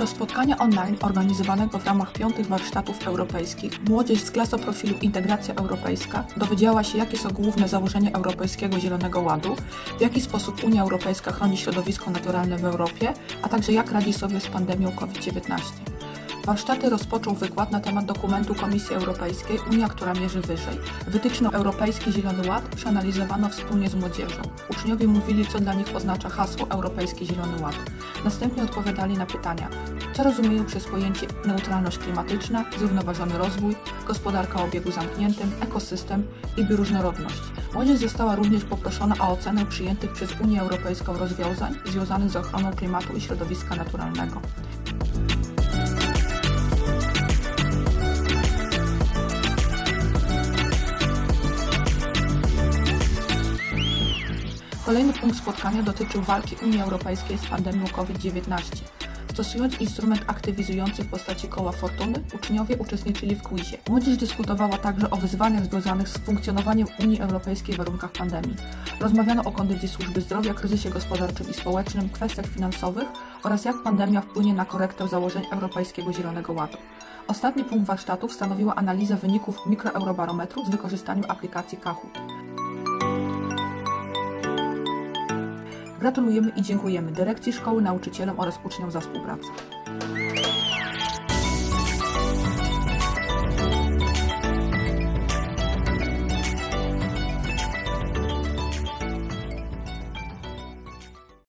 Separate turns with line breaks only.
Podczas spotkania online organizowanego w ramach 5. warsztatów europejskich młodzież z klasoprofilu Integracja Europejska dowiedziała się, jakie są główne założenia Europejskiego Zielonego Ładu, w jaki sposób Unia Europejska chroni środowisko naturalne w Europie, a także jak radzi sobie z pandemią COVID-19. Warsztaty rozpoczął wykład na temat dokumentu Komisji Europejskiej Unia, która mierzy wyżej. Wytyczne Europejski Zielony Ład przeanalizowano wspólnie z młodzieżą. Uczniowie mówili, co dla nich oznacza hasło Europejski Zielony Ład. Następnie odpowiadali na pytania, co rozumieją przez pojęcie neutralność klimatyczna, zrównoważony rozwój, gospodarka o obiegu zamkniętym, ekosystem i bioróżnorodność. Młodzież została również poproszona o ocenę przyjętych przez Unię Europejską rozwiązań związanych z ochroną klimatu i środowiska naturalnego. Kolejny punkt spotkania dotyczył walki Unii Europejskiej z pandemią COVID-19. Stosując instrument aktywizujący w postaci koła fortuny, uczniowie uczestniczyli w quizie. Młodzież dyskutowała także o wyzwaniach związanych z funkcjonowaniem Unii Europejskiej w warunkach pandemii. Rozmawiano o kondycji służby zdrowia, kryzysie gospodarczym i społecznym, kwestiach finansowych oraz jak pandemia wpłynie na korektę założeń Europejskiego Zielonego Ładu. Ostatni punkt warsztatów stanowiła analiza wyników mikroeurobarometru z wykorzystaniem aplikacji Kahoot. Gratulujemy i dziękujemy dyrekcji szkoły, nauczycielom oraz uczniom za współpracę.